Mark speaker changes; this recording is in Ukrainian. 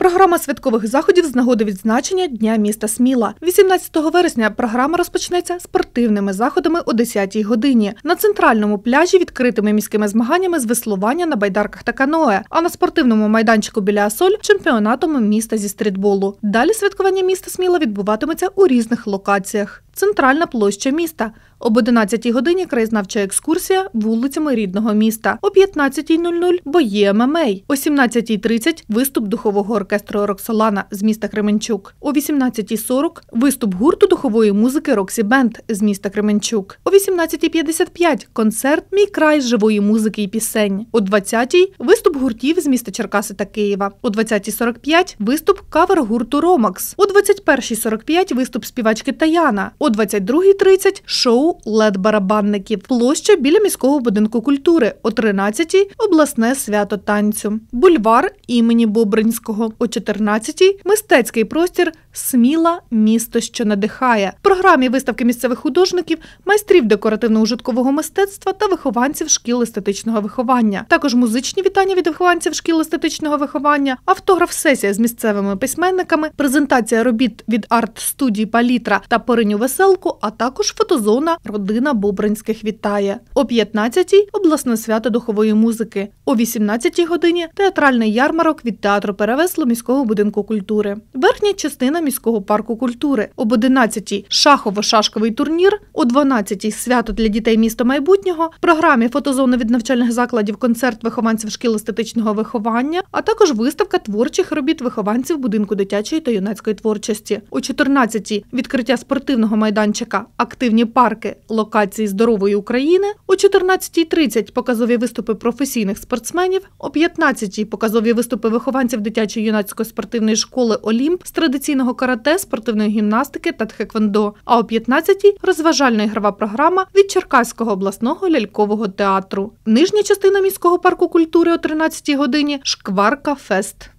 Speaker 1: Програма святкових заходів з нагоди відзначення Дня міста Сміла. 18 вересня програма розпочнеться спортивними заходами о 10-й годині. На центральному пляжі відкритими міськими змаганнями з веслування на байдарках та каное, а на спортивному майданчику біля Асоль – чемпіонатом міста зі стрітболу. Далі святкування міста Сміла відбуватиметься у різних локаціях. Центральна площа міста. Об 11-й годині краєзнавча екскурсія вулицями рідного міста. О 15:00 – бої ММА. О 17:30 – виступ духового оркестру «Роксолана» з міста Кременчук. О 18:40 – виступ гурту духової музики «Роксі Бенд» з міста Кременчук. О 18:55 – концерт «Мій край» живої музики і пісень. О 20:00 – виступ гуртів з міста Черкаси та Києва. О 20:45 – виступ кавер-гурту «Ромакс». О 21:45 – виступ співачки Таяна. О 22:30 – шоу «Лед-барабанників». Площа біля міського будинку культури. О 13:00 – обласне свято танцю. Бульвар імені Бобринського. О 14:00 – мистецький простір «Сміла. Місто, що надихає». В програмі виставки місцевих художників, майстрів декоративно-ужиткового мистецтва та вихованців шкіл естетичного виховання. Також музичні вітання від вихованців шкіл естетичного виховання, автограф-сесія з місцевими письменниками, презентація робіт від арт-студії «Палітра» та «Пориню веселку», а також фотозона «Родина Бобринських вітає». О 15:00 – обласне свято духової музики. О 18:00 годині – театральний ярмарок від театру «Перевесло» міського будинку культури. Верхня частина міського парку культури. Об 11:00 – шахово-шашковий турнір. О 12:00 – свято для дітей міста майбутнього. В програмі фотозони від навчальних закладів, концерт вихованців шкіл естетичного виховання, а також виставка творчих робіт вихованців будинку дитячої та юнацької творчості. О 14:00 – відкриття спортивного майданчика «Активні парки. Локації здорової України». О 14:30 – показові виступи професійних спортсменів. О 15:00 – показові виступи вихованців дитячої юнацької спортивної школи «Олімп» з традиційного карате, спортивної гімнастики та тхеквондо. А о 15:00 – розважальна ігрова програма від Черкаського обласного лялькового театру. Нижня частина міського парку культури о 13:00 годині – Шкварка Фест.